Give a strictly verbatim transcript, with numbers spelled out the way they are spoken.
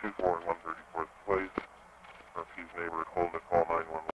two four and one thirty-fourth Place. Refuse neighbor at home to call nine one one.